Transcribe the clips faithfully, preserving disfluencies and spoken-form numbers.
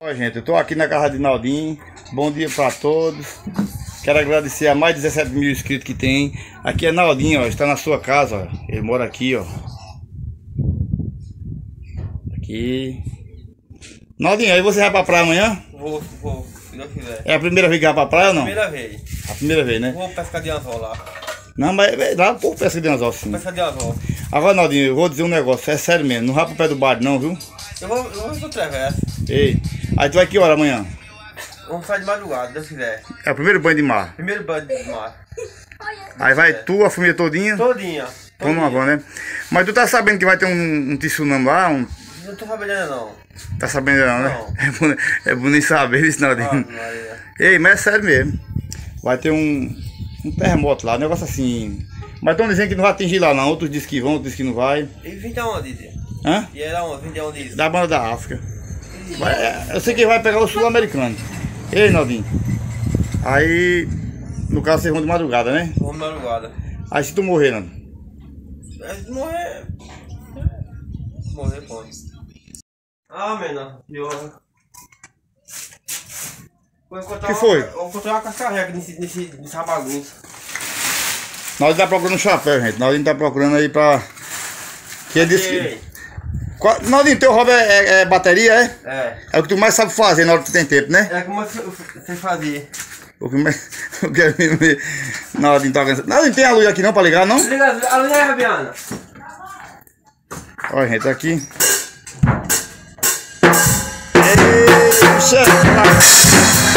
Oi, gente, eu tô aqui na casa de Naldinho. Bom dia pra todos. Quero agradecer a mais de dezessete mil inscritos que tem. Aqui é Naldinho, ó, está na sua casa, ó. Ele mora aqui, ó. Aqui. Naldinho, aí você vai pra praia amanhã? Vou, vou, se Deus quiser. É a primeira vez que vai pra praia ou não? Primeira vez. A primeira vez, né? Vou pescar de anzol lá. Não, mas lá o povo pesca de anzol, sim. Pescar de anzol. Agora, Naldinho, eu vou dizer um negócio, é sério mesmo. Não vai pro pé do bar não, viu? Eu vou, eu vou pro Traverso. Ei, aí tu vai que hora amanhã? Vamos sair de madrugada, se Deus quiser. É o primeiro banho de mar. Primeiro banho de mar. Aí vai tu, a família todinha? Todinha. Toma uma van, né? Mas tu tá sabendo que vai ter um, um tsunami lá? Um... Não tô sabendo ainda não. Tá sabendo não, né? Não. É bom, é bom nem saber isso, Naldinho. Ah, Maria. Ei, mas é sério mesmo. Vai ter um, um terremoto lá, um negócio assim. Mas estão dizendo que não vai atingir lá não. Outros dizem que vão, outros dizem que não vai. E vim de onde, Didi? Hã? E era onde? Vim de onde isso? Da banda da África. Vai, eu sei que vai pegar o sul-americano. Ei, Naldinho. Aí, no caso, vocês vão de madrugada, né? Vamos de madrugada. Aí se tu morrer, Naldinho. Se morrer... Morrer pode. Ah, menina. Eu... Vou encontrar Que foi? Uma, vou encontrar uma cascarreca nesse, nesse, nessa bagunça. Naldinho tá procurando um chapéu, gente. Naldinho tá procurando aí pra... Que ele disse que... Qual... Naldinho, teu hobby é, é, é bateria, é? É. É o que tu mais sabe fazer na hora que tu tem tempo, né? É como você fazia. O que mais... Eu quero ver... Naldinho tá cansado. Naldinho, tem a luz aqui não pra ligar, não? Liga a luz aí, Fabiana. Olha, gente, aqui. Ei, chefe!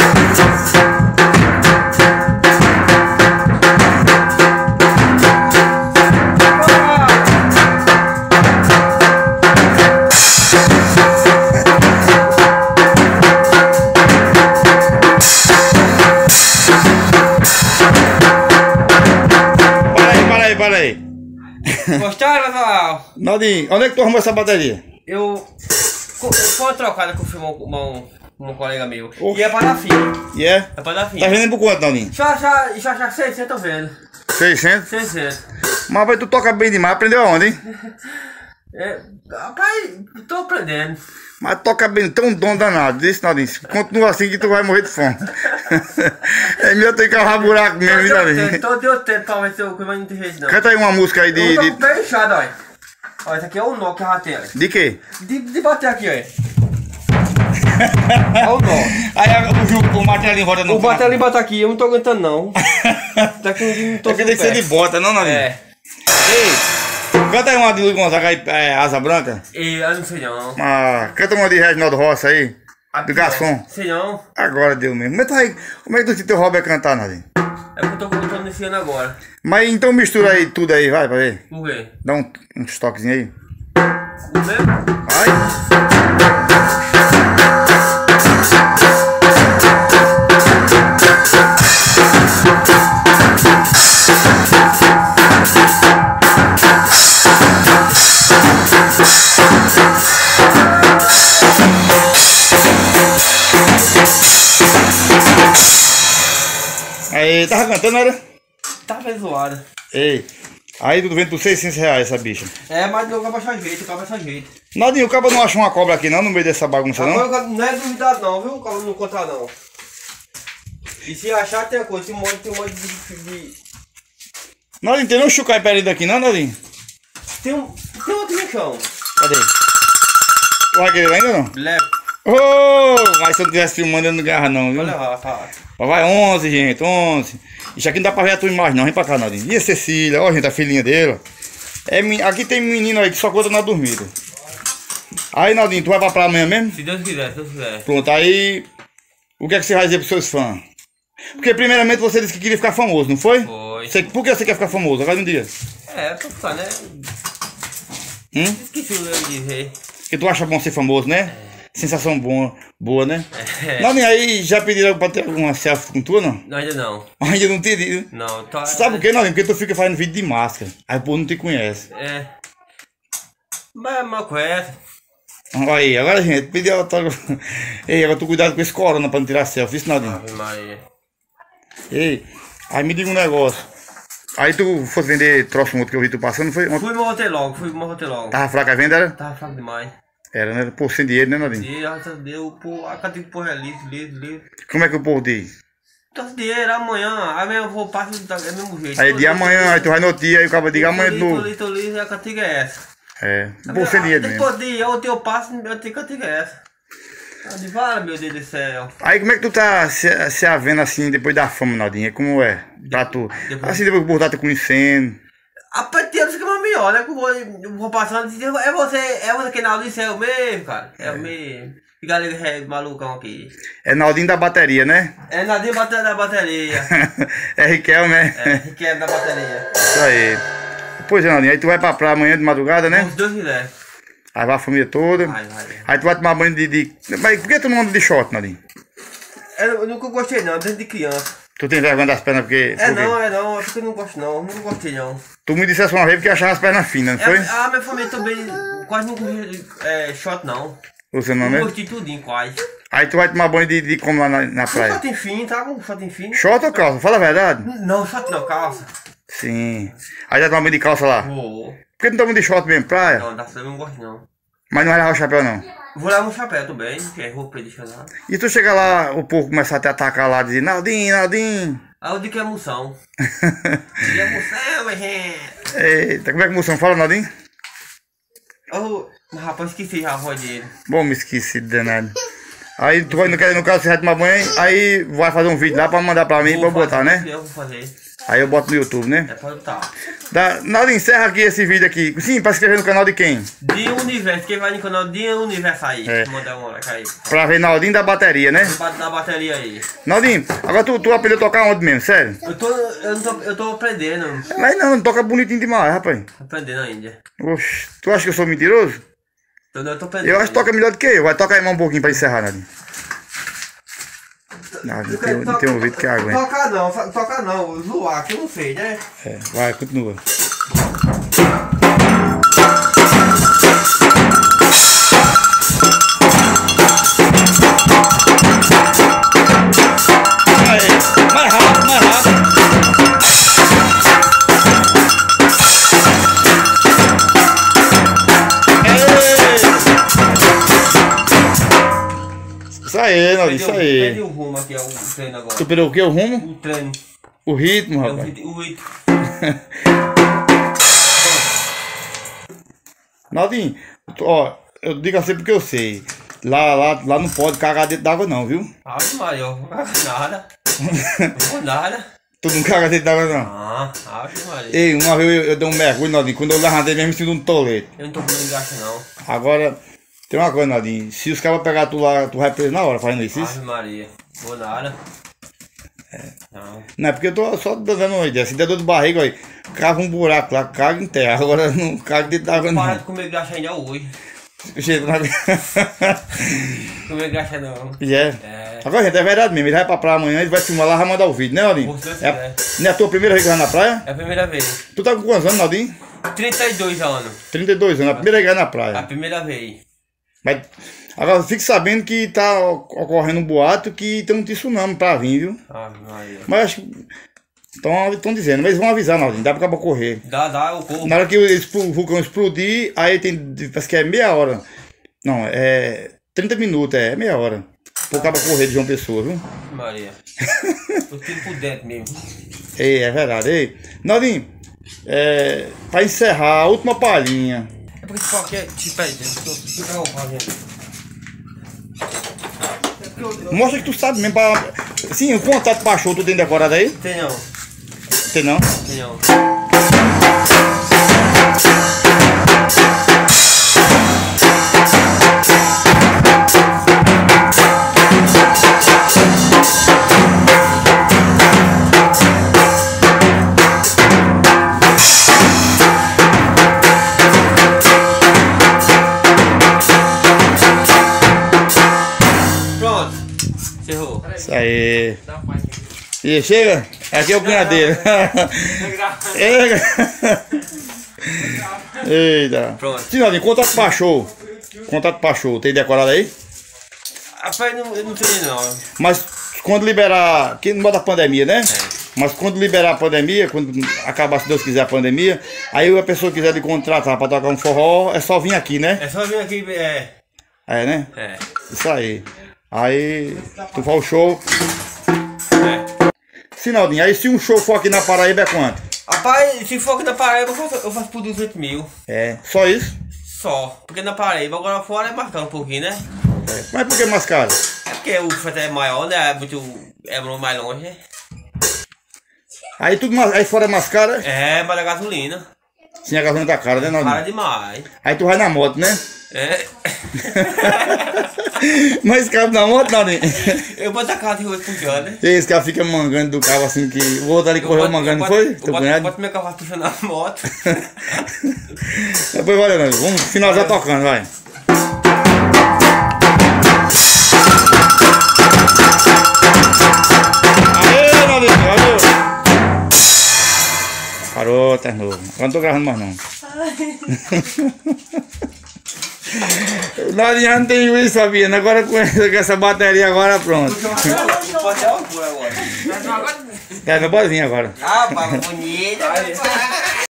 Para aí. Gostaram, pessoal? Naldinho, onde é que tu arrumou essa bateria? Eu... Foi uma trocada que eu fiz com um, um, um colega meu. Oxe. E é para dar fim. E é? É para dar fim. Tá vendendo por quanto, Naldinho? Já, já, já, já seiscentos eu vendo. seiscentos? seiscentos. Mas vai, tu toca bem demais, aprendeu aonde, hein? É, rapaz, tô aprendendo. Mas toca bem, tão dom danado. Disse, Naldinho, continua assim que tu vai morrer de fome. É melhor tu cavar buraco mesmo, hein, Naldinho? Tô deu tempo pra ver se eu não tem jeito não. Canta aí uma música aí de... Eu tô de... com o pé inchado, olha. Olha, esse aqui é o nó que eu já tenho. De quê? De, de bater aqui, olha. Olha o nó. Aí o, o martelinho roda no... O martelinho bate aqui, eu não tô aguentando não. Daqui um dia não tô É que tem que ser de bota, não, Naldinho? É. Ei, canta aí uma de Luiz Gonzaga aí, é, Asa Branca. E eu não sei não. Ah, canta uma de Reginaldo Rossi aí. Do garçom. Sei não. Agora deu mesmo. Mas tá aí, como é que tu teu hobby é cantar, Naldinho? É porque eu tô contando nesse ano agora. Mas então mistura aí tudo aí, vai, pra ver. Por quê? Dá um, uns toquezinhos aí. O mesmo? Vai. Aí, tava cantando, era? Tá bem zoada. Ei, aí tudo vendo por seiscentos reais essa bicha. É, mas não acaba achar jeito, acaba achar jeito. Naldinho, o cabo não achou uma cobra aqui não, no meio dessa bagunça não? Agora não é duvidado não, viu? O cara não encontrar não. E se achar tem uma coisa, tem um monte, tem um monte de... de... Naldinho, tem um chucai perdido aqui não, Naldinho? Tem um... tem outro no chão. Cadê? Tu vai querer ainda não? Leve. Oh, mas se eu tivesse filmando eu não ganhava não, viu? Vou levar, tá. Vai onze, gente, onze. Isso aqui não dá pra ver a tua imagem não, vem pra cá, Naldinho. E a Cecília, ó, gente, a filhinha dele. É, aqui tem menino aí que só conta na dormida. Aí, Naldinho, tu vai pra praia amanhã mesmo? Se Deus quiser, se Deus quiser. Pronto, aí... O que é que você vai dizer pros seus fãs? Porque primeiramente você disse que queria ficar famoso, não foi? Foi. Você, por que você quer ficar famoso? Agora me diga. É, pra ficar, né? Hum? Esqueci o que eu ia dizer. Porque tu acha bom ser famoso, né? Sensação boa, boa, né? É. Naldinho, aí já pediram pra ter alguma selfie com tu, não? Não, ainda não. Ainda não pediram. Não, tá... Sabe por quê, Naldinho? Porque tu fica fazendo vídeo de máscara. Aí o povo não te conhece. É. Mas é uma coisa. Olha aí, agora gente, pediu autógrafo. Ei, agora tu cuidado com esse corona pra não tirar selfie, isso, Naldinho. Ave Maria. Ei, aí me diga um negócio. Aí tu fosse vender troço outro que eu vi tu passando, foi? Fui e voltei logo, fui e voltei logo. Tava fraca a venda, era? Tava fraco demais. Era, né? Pô, sem dinheiro, né, Naldinho? Dinheiro, graças a Deus, pô, a cada que porra é liso, liso, liso. Como é que o povo diz? Então, dinheiro, amanhã, amanhã eu vou passar do mesmo jeito. Aí de amanhã, aí tu vai no outro dia, aí o cara diz amanhã de novo. Tô liso, tô liso, a cantiga é essa. É, pô, sem dinheiro mesmo. Depois de ontem eu passo, eu tenho cantiga é essa. Eu digo, vale, meu Deus do céu. Aí como é que tu tá se, se havendo assim, depois da fama, Naldinho? Como é? Pra tu? Depois- Assim, depois que o povo tá te conhecendo. A partir fica mais melhor, né? Que eu vou, eu vou passando e diz, é você, é você que não disse, é o mesmo, cara. É o mesmo. Que galera é malucão aqui. É Naldinho da bateria, né? É Nadinho bater da bateria. É Riquel, né? É, que é da bateria. Isso aí. Pois é, Naldinho, aí tu vai pra praia amanhã de madrugada, né? Os dois quiser. Aí vai a família toda. Vai, vai. Aí tu vai tomar banho de... de... Mas por que tu não anda de short, Naldinho? Eu, eu nunca gostei não, desde criança. Tu tem vergonha das pernas porque... É porque... não, é não, é porque eu não gosto não, nunca gostei não. Tu me dissesse uma vez porque achava as pernas finas, não foi? É, a minha família também quase não comia é, shot não. Você não, Eu né? gostei tudinho quase. Aí tu vai tomar banho de, de como lá na, na Um praia? shot em fim, tá? Um shot em fim. Short ou calça? Fala a verdade. Não, shot não, calça. Sim. Aí já toma banho de calça lá. Vou. Por que tu não toma de short mesmo, praia? Não, da eu não gosto não. Mas não vai levar o chapéu não. Vou levar um chapéu também, que é roupa deixa lá. E tu chega lá, o povo começa a te atacar lá, dizer, Naldinho, Naldinho. Aí eu digo que é emoção. Que é emoção, minha gente. Eita, como é que a moção fala, Naldinho? Oh, rapaz, esqueci já a voz dele. Bom, me esqueci, danado. Aí tu vai, no, no caso, você vai tomar banho, aí vai fazer um vídeo lá pra mandar pra mim, pra eu Vou botar, fazer, né? Eu vou fazer. Aí eu boto no YouTube, né? É pra botar. Dá, Naldinho, encerra aqui esse vídeo aqui. Sim, pra se inscrever no canal de quem? Dia Universo, quem vai no canal Dia Universo aí. É. Mandar um like aí. Pra ver Naldinho da bateria, né? Bate da bateria aí. Naldinho, agora tu, tu aprendeu a tocar onde mesmo, sério? Eu tô, eu não tô, eu tô aprendendo. Mas não, toca bonitinho demais, rapaz. Aprendendo ainda. Oxe, tu acha que eu sou mentiroso? Então, eu tô aprendendo. Eu acho que toca melhor do que eu. Vai tocar aí mais um pouquinho pra encerrar, Naldinho. Não, não tem, não tem ouvido que aguenta. Tocar não, fa- tocar não, zoar, que eu não sei, né? É, vai, continua. Aí, mais rápido, mais rápido. Isso aí, Naldinho, isso Perdi aí. o rumo aqui, é o treino agora. Tu perdeu o que? O rumo? O treino. O ritmo, É o rapaz. ritmo. O ritmo. Naldinho, tu- ó, eu digo assim porque eu sei. Lá, lá, lá não pode cagar dentro d'água não, viu? Ave Maria, eu vou cagar nada. Não vou nada. Tu não caga dentro d'água não. Ah, Ave Maria. Ei, uma vez eu, eu dei um mergulho, Naldinho. Quando eu levantei mesmo, me sinto um tolete. Eu não tô comendo gasto não. Agora, tem uma coisa, Naldinho. Se os caras pegar tu lá, tu vai preso na hora fazendo isso. isso? Ave Maria. Vou nada. Não. Não é porque eu tô só dando uma ideia. Se der dor de barriga, aí, cava um buraco lá, caga em terra. Agora não caga dentro d'água Para não. de comer gasto ainda hoje. Gente, não... Comer gasto não. E é. É. Agora, gente, é verdade mesmo. Ele vai pra praia amanhã, ele vai filmar lá, vai mandar o vídeo, né, Naldinho? Se Deus É, quiser. não é a tua primeira vez que vai na praia? É a primeira vez. Tu tá com quantos anos, Naldinho? trinta e dois anos. trinta e dois anos, a primeira vez que vai na A praia. primeira vez. Mas, agora, fique sabendo que tá ocorrendo um boato que tem um tsunami pra vir, viu? Ave Maria. Mas acho que... Estão dizendo, mas eles vão avisar, Naldinho, dá pra acabar correr. Dá, dá, eu corro. Na hora que o expl- o vulcão explodir, aí tem, parece que é meia hora. Não, é trinta minutos, é, é meia hora. Por cabo correr de João Pessoa, viu? Ave Maria. Eu tiro por dentro mesmo. Ei, é verdade. Ei, Naldinho, é, pra encerrar, a última palhinha. É porque esse pau aqui é te pede. Fica o pau, gente. É porque eu... Mostra que tu sabe mesmo pra... Sim, o contato pra show tu tem decorado aí? Tem não. Tem não? Tem não. Pronto. Encerrou. Isso aí. E chega? Aqui é o cunhadeiro. Eita. Pronto. Sim, Naldinho, contato pra show. Contato pra show, tem decorado aí? Rapaz, não, eu não tenho não. Mas quando liberar, que não bota a pandemia, né? É. Mas quando liberar a pandemia, quando acabar, se Deus quiser, a pandemia, aí a pessoa quiser lhe contratar pra tocar um forró, é só vir aqui, né? É só vir aqui, é. É, né? É. Isso aí. Aí, tu faz o show. É. Sinaldinho, aí se um show for aqui na Paraíba é quanto? Rapaz, se for aqui na Paraíba, eu faço, eu faço por duzentos mil. É, só isso? Só. Porque na Paraíba, agora fora é mais caro um pouquinho, né? É. Mas por que mais caro? É porque o festa é maior, né? É muito. É mais longe, né? Aí tudo mais, aí fora é mais caro? É, mas a gasolina. Sim, a gasolina tá cara, né, Naldinho? Cara demais. Aí tu vai na moto, né? É. Mas cabe na moto, Naldinho? Eu boto a casa de rua puxando, né? Esse cara fica mangando do carro assim que. O outro ali correu mangando, não foi? Eu Teu boto, cunhado? boto meu cavalo puxando a moto. Depois valeu, Naldinho. Vamos finalizar tocando, vai. Aê, Naldinho, valeu! Parou, tá novo. Agora não tô gravando mais não. Nós já não tem juízo, sabia? Agora com essa, com essa bateria agora pronto. Pode dar uma cura agora. Tá no bozinho agora. Ah, pá, bonita.